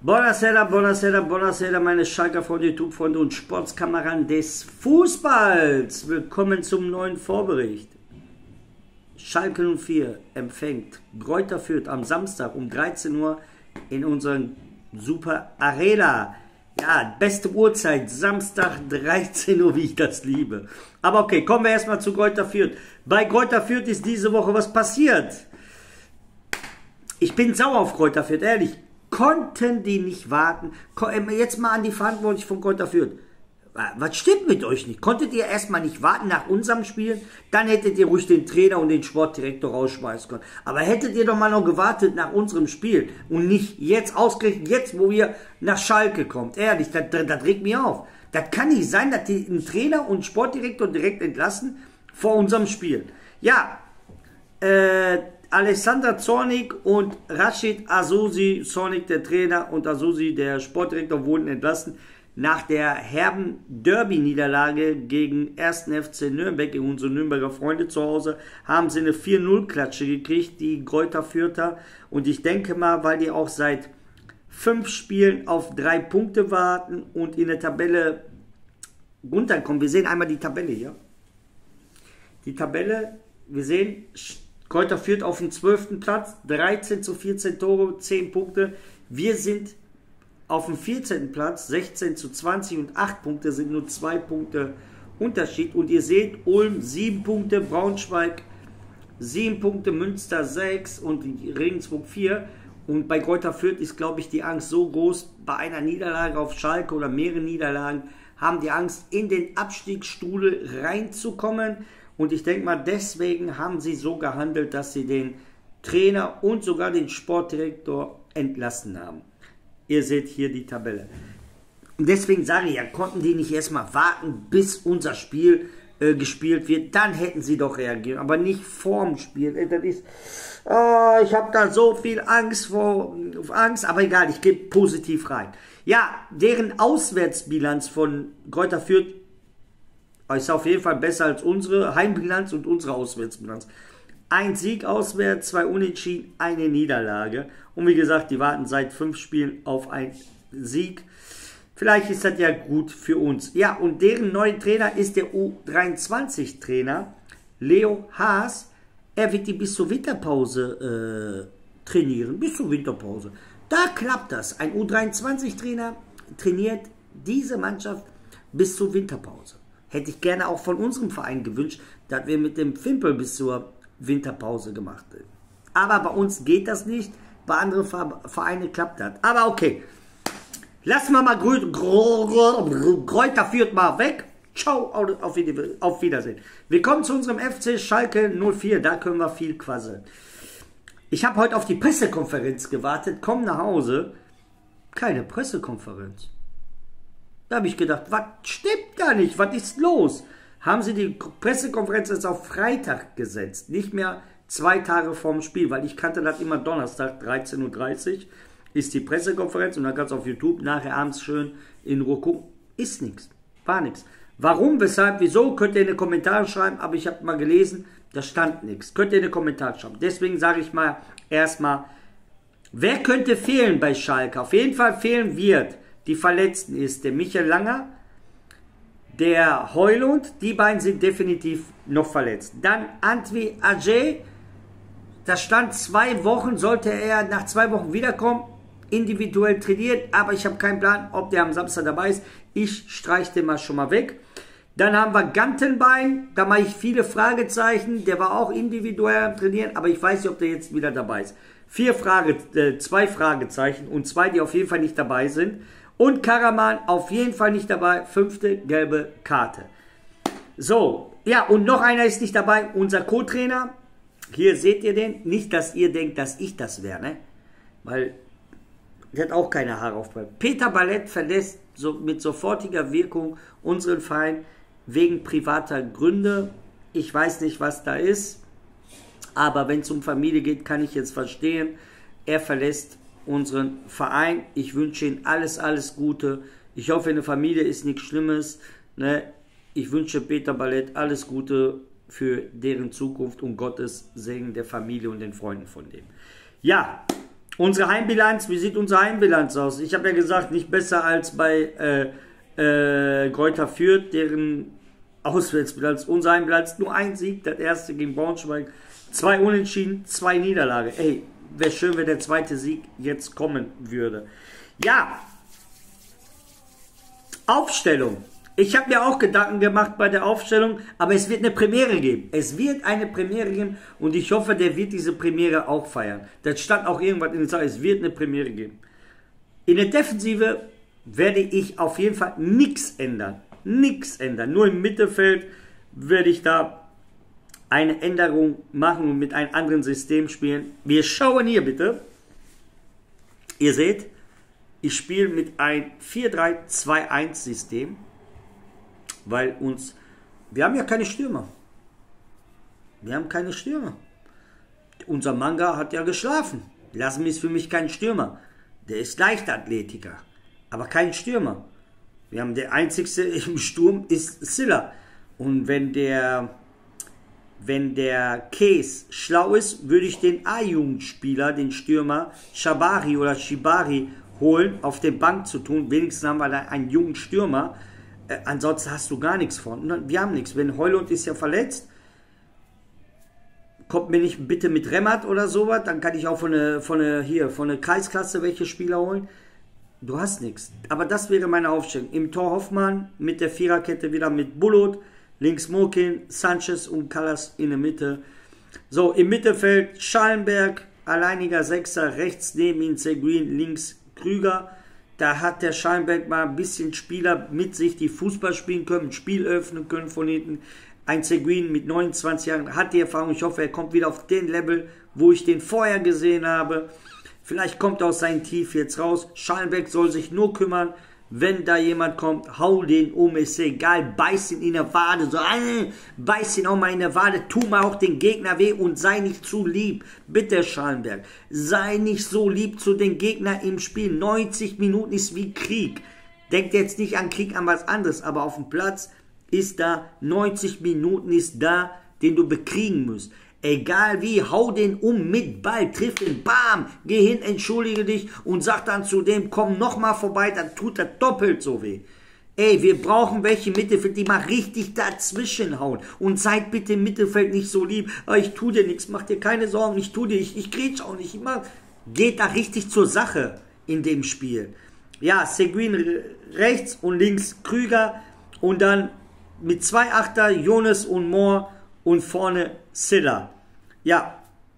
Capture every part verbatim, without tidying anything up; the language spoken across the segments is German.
Buonasera, buonasera, buonasera, meine Schalker Freunde, YouTube-Freunde und Sportskameraden des Fußballs. Willkommen zum neuen Vorbericht. Schalke null vier empfängt Greuther Fürth am Samstag um dreizehn Uhr in unseren Super Arena. Ja, beste Uhrzeit, Samstag dreizehn Uhr, wie ich das liebe. Aber okay, kommen wir erstmal zu Greuther Fürth. Bei Greuther Fürth ist diese Woche was passiert. Ich bin sauer auf Greuther Fürth, ehrlich. Konnten die nicht warten? Jetzt mal an die Verantwortlichen von Greuther Fürth. Was stimmt mit euch nicht? Konntet ihr erstmal nicht warten nach unserem Spiel? Dann hättet ihr ruhig den Trainer und den Sportdirektor rausschmeißen können. Aber hättet ihr doch mal noch gewartet nach unserem Spiel und nicht jetzt ausgerechnet, jetzt wo wir nach Schalke kommt. Ehrlich, das, das, das regt mich auf. Das kann nicht sein, dass die einen Trainer und Sportdirektor direkt entlassen vor unserem Spiel. Ja, äh... Alexander Zornig und Rashid Azusi, Zornig der Trainer und Azusi der Sportdirektor, wurden entlassen. Nach der herben Derby-Niederlage gegen ersten F C Nürnberg, gegen unsere Nürnberger Freunde zu Hause, haben sie eine vier null Klatsche gekriegt, die Greuther Fürther. Und ich denke mal, weil die auch seit fünf Spielen auf drei Punkte warten und in der Tabelle runterkommen. Wir sehen einmal die Tabelle hier. Die Tabelle, wir sehen Greuther Fürth auf dem zwölften Platz, dreizehn zu vierzehn Tore, zehn Punkte. Wir sind auf dem vierzehnten Platz, sechzehn zu zwanzig und acht Punkte, sind nur zwei Punkte Unterschied. Und ihr seht, Ulm sieben Punkte, Braunschweig sieben Punkte, Münster sechs und Regensburg vier. Und bei Greuther Fürth ist, glaube ich, die Angst so groß, bei einer Niederlage auf Schalke oder mehreren Niederlagen, haben die Angst, in den Abstiegsstuhl reinzukommen. Und ich denke mal, deswegen haben sie so gehandelt, dass sie den Trainer und sogar den Sportdirektor entlassen haben. Ihr seht hier die Tabelle. Und deswegen sage ich ja, konnten die nicht erstmal warten, bis unser Spiel äh, gespielt wird. Dann hätten sie doch reagiert, aber nicht vorm Spiel. Das ist, oh, ich habe da so viel Angst vor, Angst, aber egal, ich gehe positiv rein. Ja, deren Auswärtsbilanz von Greuther Fürth ist auf jeden Fall besser als unsere Heimbilanz und unsere Auswärtsbilanz. Ein Sieg auswärts, zwei Unentschieden, eine Niederlage. Und wie gesagt, die warten seit fünf Spielen auf einen Sieg. Vielleicht ist das ja gut für uns. Ja, und deren neuer Trainer ist der U dreiundzwanzig Trainer, Leo Haas. Er wird die bis zur Winterpause äh, trainieren, bis zur Winterpause. Da klappt das. Ein U dreiundzwanzig Trainer trainiert diese Mannschaft bis zur Winterpause. Hätte ich gerne auch von unserem Verein gewünscht, dass wir mit dem Fimpel bis zur Winterpause gemacht hätten. Aber bei uns geht das nicht, bei anderen Vereinen klappt das. Aber okay, lassen wir mal Greuther Fürth mal weg. Ciao, auf Wiedersehen. Wir kommen zu unserem F C Schalke null vier, da können wir viel quasseln. Ich habe heute auf die Pressekonferenz gewartet, komm nach Hause, keine Pressekonferenz. Da habe ich gedacht, was stimmt da nicht? Was ist los? Haben sie die Pressekonferenz jetzt auf Freitag gesetzt, nicht mehr zwei Tage vorm Spiel, weil ich kannte das immer Donnerstag, dreizehn Uhr dreißig ist die Pressekonferenz und dann kannst du auf YouTube nachher abends schön in Ruhe gucken. Ist nichts, war nichts. Warum, weshalb, wieso, könnt ihr in den Kommentaren schreiben, aber ich habe mal gelesen, da stand nichts. Könnt ihr in den Kommentaren schreiben. Deswegen sage ich mal erstmal, wer könnte fehlen bei Schalke? Auf jeden Fall fehlen wird. Die Verletzten ist der Michael Langer, der Heulund, die beiden sind definitiv noch verletzt. Dann Antwi Ajay, das stand zwei Wochen, sollte er nach zwei Wochen wiederkommen, individuell trainiert, aber ich habe keinen Plan, ob der am Samstag dabei ist. Ich streiche den mal schon mal weg. Dann haben wir Gantenbein, da mache ich viele Fragezeichen, der war auch individuell am Trainieren, aber ich weiß nicht, ob der jetzt wieder dabei ist. Vier Frage, äh, zwei Fragezeichen und zwei, die auf jeden Fall nicht dabei sind. Und Karaman auf jeden Fall nicht dabei. Fünfte gelbe Karte. So, ja, und noch einer ist nicht dabei. Unser Co-Trainer. Hier seht ihr den. Nicht, dass ihr denkt, dass ich das wäre, ne? Weil der hat auch keine Haare auf. Peter Ballett verlässt so mit sofortiger Wirkung unseren Verein wegen privater Gründe. Ich weiß nicht, was da ist. Aber wenn es um Familie geht, kann ich jetzt verstehen. Er verlässt unseren Verein. Ich wünsche Ihnen alles, alles Gute. Ich hoffe, in der Familie ist nichts Schlimmes. Ne? Ich wünsche Peter Ballett alles Gute für deren Zukunft und Gottes Segen der Familie und den Freunden von dem. Ja, Unsere Heimbilanz, wie sieht unsere Heimbilanz aus? Ich habe ja gesagt, nicht besser als bei äh, äh, Greuther Fürth, deren Auswärtsbilanz. Unsere Heimbilanz nur ein Sieg, das erste gegen Braunschweig, zwei Unentschieden, zwei Niederlage. Ey, wäre schön, wenn der zweite Sieg jetzt kommen würde. Ja, Aufstellung. Ich habe mir auch Gedanken gemacht bei der Aufstellung, aber es wird eine Premiere geben. Es wird eine Premiere geben und ich hoffe, der wird diese Premiere auch feiern. Das stand auch irgendwas in der Zeit, es wird eine Premiere geben. In der Defensive werde ich auf jeden Fall nichts ändern. Nichts ändern. Nur im Mittelfeld werde ich da eine Änderung machen und mit einem anderen System spielen. Wir schauen hier bitte. Ihr seht, ich spiele mit einem vier drei zwei eins System. Weil uns, wir haben ja keine Stürmer. Wir haben keine Stürmer. Unser Manga hat ja geschlafen. Lassen ist für mich kein Stürmer. Der ist Leichtathletiker, aber kein Stürmer. Wir haben der einzigste im Sturm ist Silla. Und wenn der, wenn der Case schlau ist, würde ich den A-Jugendspieler, den Stürmer Shabari oder Shibari holen, auf der Bank zu tun. Wenigstens haben wir da einen jungen Stürmer. Äh, ansonsten hast du gar nichts von. Wir haben nichts. Wenn Heulund ist ja verletzt, kommt mir nicht bitte mit Remmert oder sowas, dann kann ich auch von der, von der, hier, von der Kreisklasse welche Spieler holen. Du hast nichts. Aber das wäre meine Aufstellung. Im Tor Hoffmann, mit der Viererkette wieder mit Bulut, links Mokin, Sanchez und Callas in der Mitte. So, im Mittelfeld Schallenberg, alleiniger Sechser, rechts neben ihn Seguin, links Krüger. Da hat der Schallenberg mal ein bisschen Spieler mit sich, die Fußball spielen können, ein Spiel öffnen können von hinten. Ein Seguin mit neunundzwanzig Jahren hat die Erfahrung. Ich hoffe, er kommt wieder auf den Level, wo ich den vorher gesehen habe. Vielleicht kommt er aus seinem Tief jetzt raus. Schallenberg soll sich nur kümmern, wenn da jemand kommt, hau den um, ist egal, beiß ihn in der Wade, so, äh, beiß ihn auch mal in der Wade, tu mal auch den Gegner weh und sei nicht zu lieb. Bitte, Schallenberg, sei nicht so lieb zu den Gegnern im Spiel. neunzig Minuten ist wie Krieg. Denkt jetzt nicht an Krieg, an was anderes, aber auf dem Platz ist da, neunzig Minuten ist da, den du bekriegen musst. Egal wie, hau den um mit Ball, triff ihn, bam, geh hin, entschuldige dich und sag dann zu dem, komm nochmal vorbei, dann tut er doppelt so weh. Ey, wir brauchen welche im Mittelfeld, die mal richtig dazwischen hauen. Und seid bitte im Mittelfeld nicht so lieb, oh, ich tu dir nichts, mach dir keine Sorgen, ich tu dir, ich, ich grätsch auch nicht, ich mach. Geht da richtig zur Sache in dem Spiel. Ja, Seguin rechts und links Krüger und dann mit zwei Achter Jonas und Moore und vorne Silla. Ja,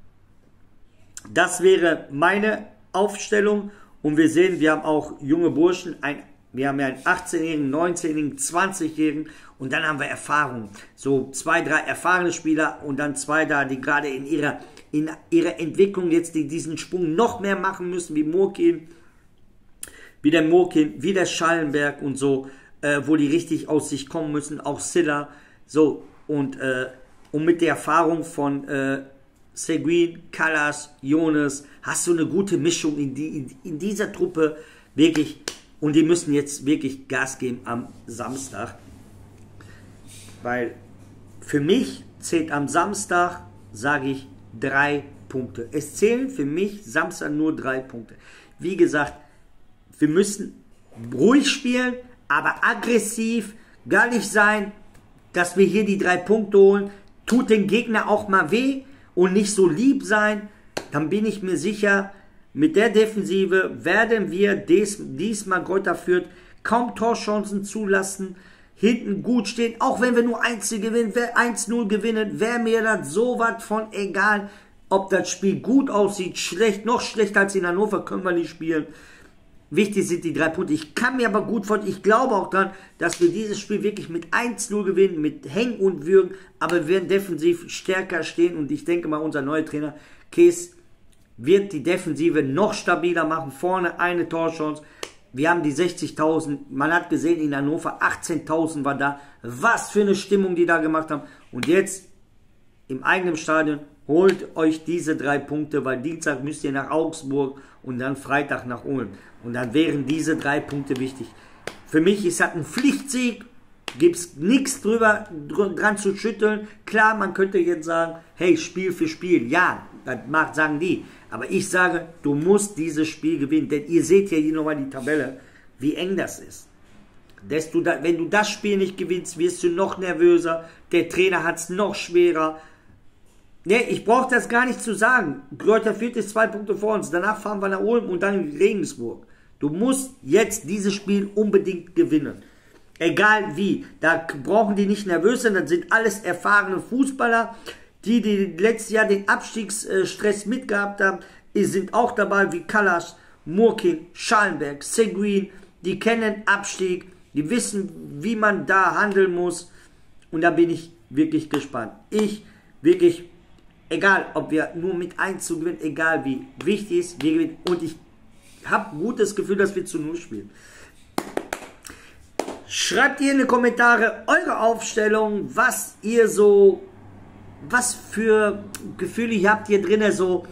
das wäre meine Aufstellung und wir sehen, wir haben auch junge Burschen, ein, wir haben ja einen achtzehnjährigen, neunzehnjährigen, zwanzigjährigen und dann haben wir Erfahrung. So zwei, drei erfahrene Spieler und dann zwei da, die gerade in ihrer, in ihrer Entwicklung jetzt die diesen Sprung noch mehr machen müssen, wie Mokin, wie der Mokin, wie der Schallenberg und so, äh, wo die richtig aus sich kommen müssen, auch Silla, so und äh, Und mit der Erfahrung von äh, Seguin, Callas, Jonas, hast du eine gute Mischung in, die, in, in dieser Truppe, wirklich. Und die müssen jetzt wirklich Gas geben am Samstag. Weil für mich zählt am Samstag, sage ich, drei Punkte. Es zählen für mich Samstag nur drei Punkte. Wie gesagt, wir müssen ruhig spielen, aber aggressiv, gar nicht sein, dass wir hier die drei Punkte holen. Tut den Gegner auch mal weh und nicht so lieb sein, dann bin ich mir sicher, mit der Defensive werden wir dies, diesmal Greuther Fürth kaum Torchancen zulassen, hinten gut stehen, auch wenn wir nur eins null gewinnen, wäre mir das so was von egal, ob das Spiel gut aussieht, schlecht, noch schlechter als in Hannover können wir nicht spielen. Wichtig sind die drei Punkte. Ich kann mir aber gut vorstellen, ich glaube auch daran, dass wir dieses Spiel wirklich mit eins null gewinnen, mit Hängen und Würgen, aber wir werden defensiv stärker stehen und ich denke mal, unser neuer Trainer Kees wird die Defensive noch stabiler machen, vorne eine Torchance. Wir haben die sechzigtausend, man hat gesehen in Hannover, achtzehntausend war da, was für eine Stimmung die da gemacht haben und jetzt im eigenen Stadion holt euch diese drei Punkte, weil Dienstag müsst ihr nach Augsburg und dann Freitag nach Ulm. Und dann wären diese drei Punkte wichtig. Für mich ist das ein Pflichtsieg. Gibt es nichts drüber dran zu schütteln. Klar, man könnte jetzt sagen, hey, Spiel für Spiel. Ja, das macht, sagen die. Aber ich sage, du musst dieses Spiel gewinnen, denn ihr seht ja hier nochmal die Tabelle, wie eng das ist. Desto da, wenn du das Spiel nicht gewinnst, wirst du noch nervöser, der Trainer hat es noch schwerer. Ne, ich brauche das gar nicht zu sagen. Greuther Fürth ist zwei Punkte vor uns, danach fahren wir nach Ulm und dann in Regensburg. Du musst jetzt dieses Spiel unbedingt gewinnen. Egal wie, da brauchen die nicht nervös sein, das sind alles erfahrene Fußballer, die, die letztes Jahr den Abstiegsstress mitgehabt haben, die sind auch dabei wie Kallas, Murkin, Schallenberg, Seguin, die kennen Abstieg, die wissen, wie man da handeln muss und da bin ich wirklich gespannt. Ich wirklich, egal ob wir nur mit eins zu gewinnen, egal wie, wichtig ist, wir gewinnen und ich habe ein gutes Gefühl, dass wir zu null spielen. Schreibt ihr in die Kommentare eure Aufstellung, was ihr so, was für Gefühle ihr habt hier drin, so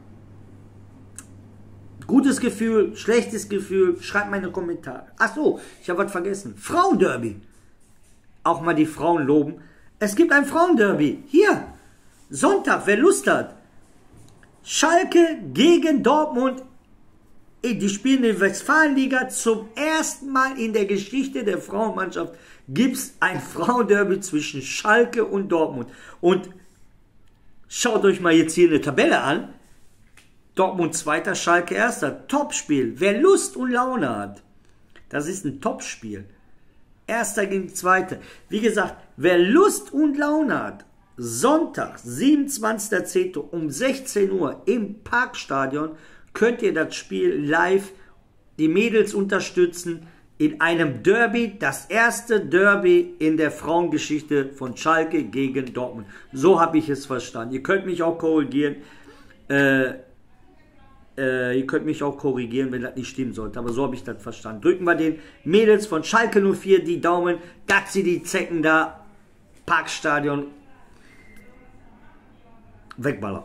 gutes Gefühl, schlechtes Gefühl, schreibt meine Kommentare. Ach so, ich habe was vergessen. Frauenderby. Auch mal die Frauen loben. Es gibt ein Frauenderby. Hier, Sonntag, wer Lust hat. Schalke gegen Dortmund. Die spielen in der Westfalenliga. Zum ersten Mal in der Geschichte der Frauenmannschaft gibt es ein Frauenderby zwischen Schalke und Dortmund. Und schaut euch mal jetzt hier eine Tabelle an. Dortmund zweiter, Schalke erster. Topspiel. Wer Lust und Laune hat, das ist ein Topspiel. Erster gegen Zweiter. Wie gesagt, wer Lust und Laune hat, Sonntag, siebenundzwanzigster zehnter um sechzehn Uhr im Parkstadion, könnt ihr das Spiel live, die Mädels unterstützen, in einem Derby, das erste Derby in der Frauengeschichte von Schalke gegen Dortmund. So habe ich es verstanden. Ihr könnt mich auch korrigieren, äh, äh, ihr könnt mich auch korrigieren, wenn das nicht stimmen sollte, aber so habe ich das verstanden. Drücken wir den Mädels von Schalke null vier die Daumen, dass sie die Zecken da, Parkstadion, wegballern.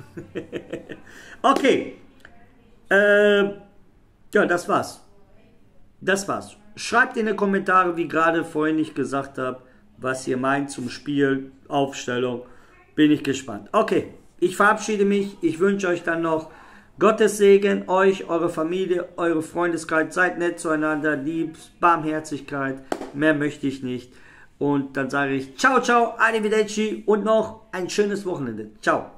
Okay. Äh, ja, das war's. Das war's. Schreibt in die Kommentare, wie gerade vorhin ich gesagt habe, was ihr meint zum Spiel, Aufstellung. Bin ich gespannt. Okay, ich verabschiede mich. Ich wünsche euch dann noch Gottes Segen, euch, eure Familie, eure Freundeskreis. Seid nett zueinander, lieb, Barmherzigkeit. Mehr möchte ich nicht. Und dann sage ich ciao, ciao, arrivederci und noch ein schönes Wochenende. Ciao.